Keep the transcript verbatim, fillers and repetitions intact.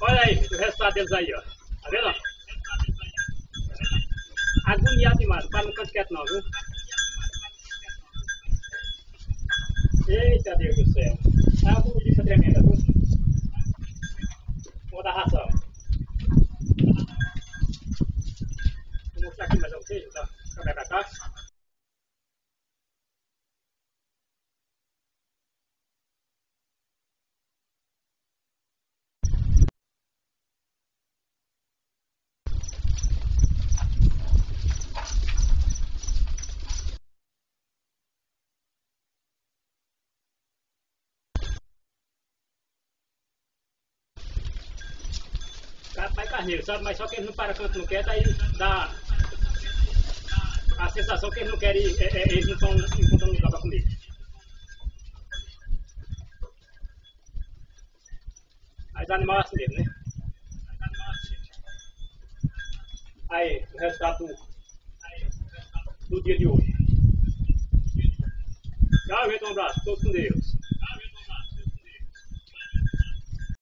Olha aí o resultado deles aí, ó. Tá vendo? Agoniado demais, o cara não canta quieto não, viu? Eita Deus do céu. É uma buliça tremenda, viu? Vou dar ração. Vou mostrar aqui mais a vocês, tá? Câmera pra cá. Vai carneiro, sabe? Mas só que eles não param canto não quer, aí dá a sensação que eles não querem, é, é, eles não estão encontrando lugar para comer. Mas animal é assim mesmo, né? Aí, o resultado do, do dia de hoje. Tchau, gente, um abraço, todos com Deus.